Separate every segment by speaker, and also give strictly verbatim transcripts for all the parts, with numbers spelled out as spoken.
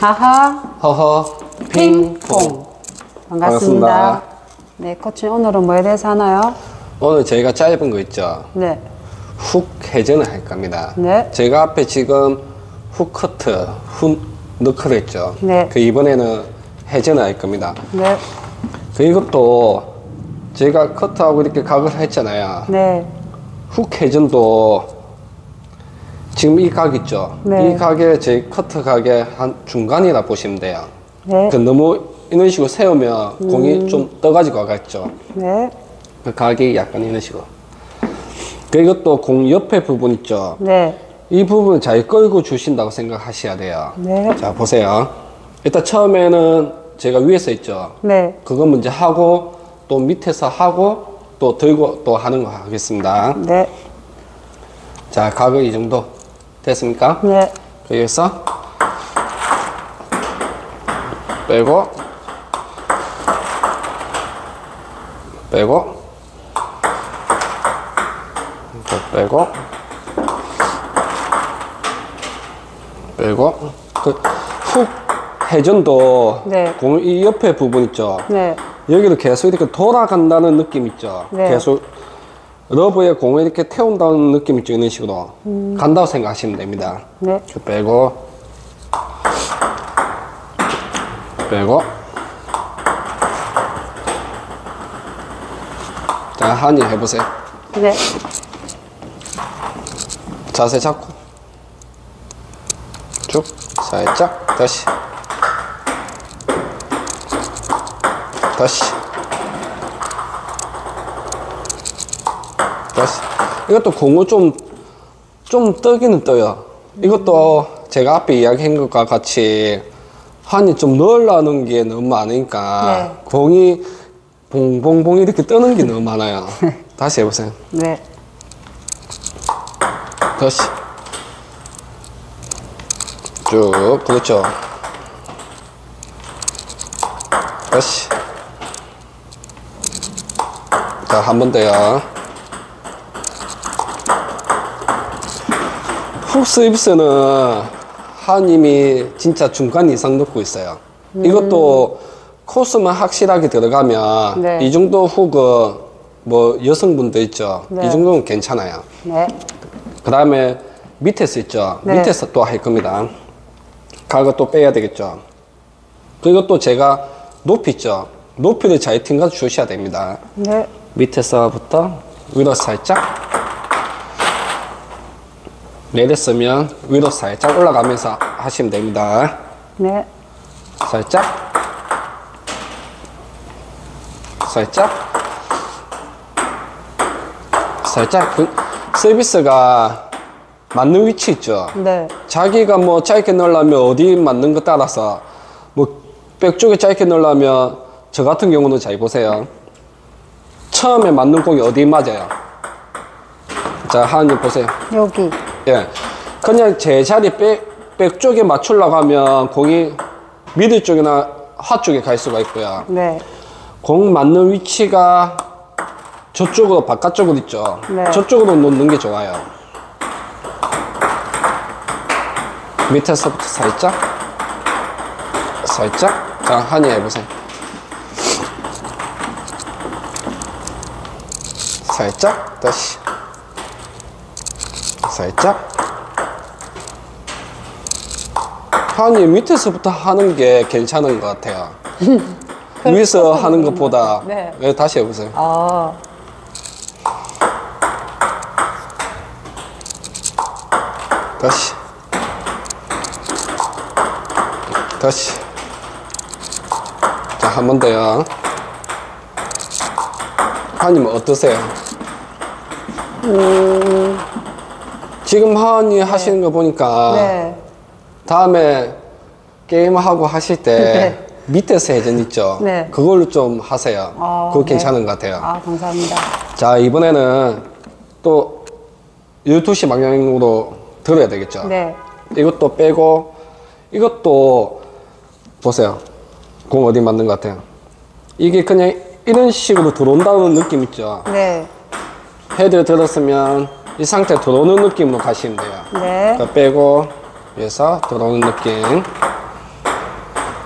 Speaker 1: 하하
Speaker 2: 허허
Speaker 1: 핑퐁.
Speaker 2: 핑퐁.
Speaker 1: 반갑습니다.
Speaker 2: 반갑습니다.
Speaker 1: 네, 코치님 오늘은 뭐에 대해서 하나요?
Speaker 2: 오늘 저희가 짧은 거 있죠.
Speaker 1: 네.
Speaker 2: 훅 회전을 할 겁니다.
Speaker 1: 네.
Speaker 2: 제가 앞에 지금 훅 커트, 훅 너클 했죠.
Speaker 1: 네.
Speaker 2: 그 이번에는 회전을 할 겁니다.
Speaker 1: 네.
Speaker 2: 그 이것도 제가 커트하고 이렇게 각을 했잖아요.
Speaker 1: 네.
Speaker 2: 훅 회전도 지금 이 각 있죠.
Speaker 1: 네.
Speaker 2: 이 각에 제 커트 각의 한 중간이라 보시면 돼요.
Speaker 1: 네.
Speaker 2: 그 너무 이런 식으로 세우면
Speaker 1: 음.
Speaker 2: 공이 좀 떠가지고 가겠죠.
Speaker 1: 네.
Speaker 2: 그 각이 약간 이런 식으로. 그 이것도 공 옆에 부분 있죠.
Speaker 1: 네.
Speaker 2: 이 부분을 잘 끌고 주신다고 생각하셔야 돼요.
Speaker 1: 네.
Speaker 2: 자, 보세요. 일단 처음에는 제가 위에서 있죠.
Speaker 1: 네.
Speaker 2: 그거 먼저 하고 또 밑에서 하고 또 들고 또 하는 거 하겠습니다.
Speaker 1: 네.
Speaker 2: 자, 각을 이 정도 됐습니까?
Speaker 1: 네.
Speaker 2: 여기서 빼고 빼고 또 빼고 빼고 그 훅 회전도
Speaker 1: 네.
Speaker 2: 공 이 옆에 부분 있죠.
Speaker 1: 네.
Speaker 2: 여기도 계속 이렇게 돌아간다는 느낌 있죠.
Speaker 1: 네.
Speaker 2: 계속 러브에 공을 이렇게 태운다는 느낌 있죠. 이런 식으로 음. 간다고 생각하시면 됩니다.
Speaker 1: 네.
Speaker 2: 빼고 빼고 자, 한이 해보세요.
Speaker 1: 네.
Speaker 2: 자세 잡고 쭉 살짝 다시 다시 다시 이것도 공을 좀 좀 뜨기는 떠요. 이것도 제가 앞에 이야기한 것과 같이 한이 좀 넣으려는 게 너무 많으니까
Speaker 1: 네.
Speaker 2: 공이 봉봉봉 이렇게 뜨는 게 너무 많아요. 다시 해보세요.
Speaker 1: 네.
Speaker 2: 다시 쭉 그렇죠. 다시 자, 한 번 더요. 훅 서비스는 하님이 진짜 중간 이상 넣고 있어요. 음. 이것도 코스만 확실하게 들어가면
Speaker 1: 네.
Speaker 2: 이 정도 훅은 뭐 여성분들 있죠.
Speaker 1: 네.
Speaker 2: 이 정도는 괜찮아요.
Speaker 1: 네.
Speaker 2: 그 다음에 밑에서 있죠.
Speaker 1: 네.
Speaker 2: 밑에서 또 할 겁니다. 각을 또 빼야 되겠죠. 그리고 또 제가 높이 있죠. 높이를 잘 튕겨 주셔야 됩니다.
Speaker 1: 네.
Speaker 2: 밑에서부터 위로 살짝 내렸으면 위로 살짝 올라가면서 하시면 됩니다.
Speaker 1: 네.
Speaker 2: 살짝 살짝 살짝 그 서비스가 맞는 위치 있죠.
Speaker 1: 네.
Speaker 2: 자기가 뭐 짧게 넣으려면 어디 맞는 거 따라서 뭐 백 쪽에 짧게 넣으려면 저 같은 경우는 잘 보세요. 처음에 맞는 공이 어디 맞아요? 자, 하은이 보세요.
Speaker 1: 여기.
Speaker 2: 예, 그냥 제 자리 백, 백 쪽에 맞추려고 하면 공이 미들 쪽이나 하 쪽에 갈 수가 있고요.
Speaker 1: 네.
Speaker 2: 공 맞는 위치가 저쪽으로 바깥쪽으로 있죠.
Speaker 1: 네.
Speaker 2: 저쪽으로 놓는 게 좋아요. 밑에서부터 살짝 살짝 자, 한이 해보세요. 살짝 다시 살짝 한이 밑에서부터 하는 게 괜찮은 것 같아요. 위에서 하는 것보다.
Speaker 1: 네.
Speaker 2: 네, 다시 해보세요.
Speaker 1: 아.
Speaker 2: 다시 다시 자, 한 번 더요. 하은님은 어떠세요?
Speaker 1: 음.
Speaker 2: 지금 하은이 네. 하시는 거 보니까
Speaker 1: 네.
Speaker 2: 다음에 게임하고 하실 때
Speaker 1: 네.
Speaker 2: 밑에서 회전 있죠?
Speaker 1: 네.
Speaker 2: 그걸로 좀 하세요.
Speaker 1: 아,
Speaker 2: 그거
Speaker 1: 네.
Speaker 2: 괜찮은 것 같아요.
Speaker 1: 아, 감사합니다.
Speaker 2: 자, 이번에는 또 열두 시 방향으로 들어야 되겠죠?
Speaker 1: 네.
Speaker 2: 이것도 빼고 이것도 보세요. 공 어디 맞는 것 같아요? 이게 그냥 이런 식으로 들어온다는 느낌 있죠?
Speaker 1: 네.
Speaker 2: 헤드 들었으면 이 상태 들어오는 느낌으로 가시면 돼요.
Speaker 1: 네.
Speaker 2: 그러니까 빼고 위에서 들어오는 느낌.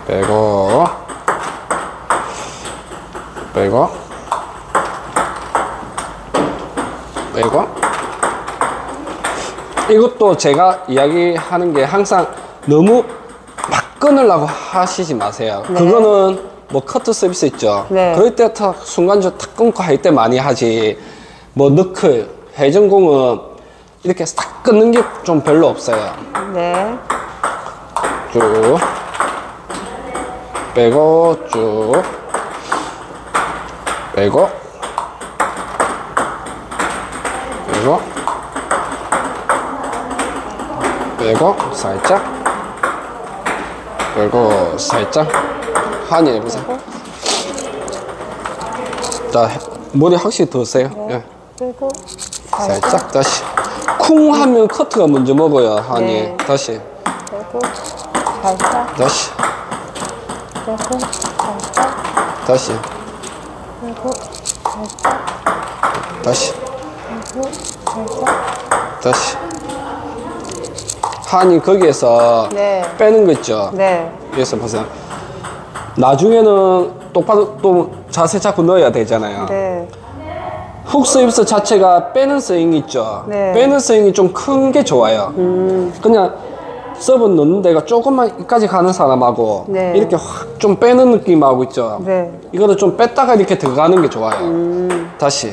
Speaker 2: 빼고 빼고 빼고 이것도 제가 이야기하는 게 항상 너무 막 끊으려고 하시지 마세요.
Speaker 1: 네.
Speaker 2: 그거는 뭐 커트 서비스 있죠.
Speaker 1: 네.
Speaker 2: 그럴 때 탁 순간적으로 탁 끊고 할 때 많이 하지. 뭐 너클, 회전공은 이렇게 싹 끊는 게 좀 별로 없어요.
Speaker 1: 네.
Speaker 2: 쭉 빼고 쭉 빼고 빼고 빼고 살짝 빼고 살짝 한이 해보세요. 자, 머리 확실히 더 세요. 예.
Speaker 1: 그리고
Speaker 2: 살짝 다시 쿵 하면 커트가 먼저 먹어요. 한이.
Speaker 1: 네.
Speaker 2: 다시
Speaker 1: 그리고 살짝.
Speaker 2: 다시
Speaker 1: 그리고 살짝.
Speaker 2: 다시
Speaker 1: 그리고 살짝.
Speaker 2: 다시
Speaker 1: 그리고 살짝.
Speaker 2: 다시 한이 거기에서
Speaker 1: 네.
Speaker 2: 빼는 거 있죠.
Speaker 1: 네.
Speaker 2: 여기서 보세요. 나중에는 똑바로 또 자세 잡고 넣어야 되잖아요.
Speaker 1: 네.
Speaker 2: 훅 스윕스 자체가 빼는 스윙이 있죠.
Speaker 1: 네.
Speaker 2: 빼는 스윙이 좀 큰 게 좋아요.
Speaker 1: 음.
Speaker 2: 그냥 서브 넣는 데가 조금만 여기까지 가는 사람하고
Speaker 1: 네.
Speaker 2: 이렇게 확 좀 빼는 느낌하고 있죠.
Speaker 1: 네.
Speaker 2: 이거를 좀 뺐다가 이렇게 들어가는 게 좋아요.
Speaker 1: 음.
Speaker 2: 다시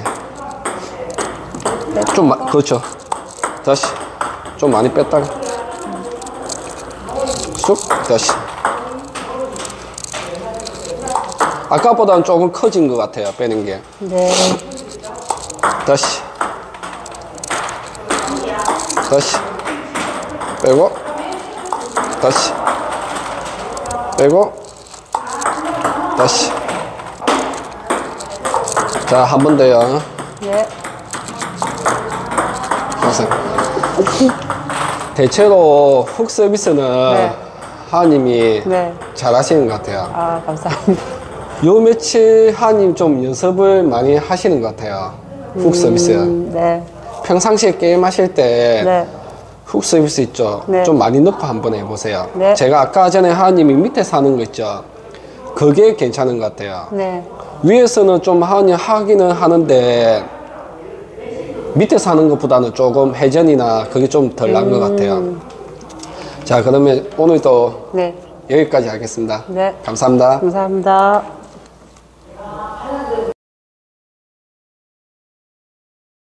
Speaker 2: 좀 마, 그렇죠. 다시 좀 많이 뺐다가 쑥 다시 아까보다는 조금 커진 것 같아요. 빼는 게.
Speaker 1: 네.
Speaker 2: 다시 다시 빼고 다시 빼고 다시 자, 한 번 더요.
Speaker 1: 네.
Speaker 2: 보세요. 대체로 훅 서비스는
Speaker 1: 네.
Speaker 2: 하님이
Speaker 1: 네.
Speaker 2: 잘 하시는 것 같아요.
Speaker 1: 아, 감사합니다.
Speaker 2: 요 며칠 하님 좀 연습을 많이 하시는 것 같아요. 훅 서비스.
Speaker 1: 음, 네.
Speaker 2: 평상시에 게임 하실 때
Speaker 1: 네.
Speaker 2: 훅 서비스 있죠.
Speaker 1: 네.
Speaker 2: 좀 많이 넣고 한번 해보세요.
Speaker 1: 네.
Speaker 2: 제가 아까 전에 하님이 밑에서 하는 거 있죠. 그게 괜찮은 것 같아요.
Speaker 1: 네.
Speaker 2: 위에서는 좀 하니 하기는 하는데 밑에서 하는 것보다는 조금 회전이나 그게 좀 덜 난 것 같아요. 자, 그러면 오늘도
Speaker 1: 네.
Speaker 2: 여기까지 하겠습니다.
Speaker 1: 네.
Speaker 2: 감사합니다.
Speaker 1: 감사합니다.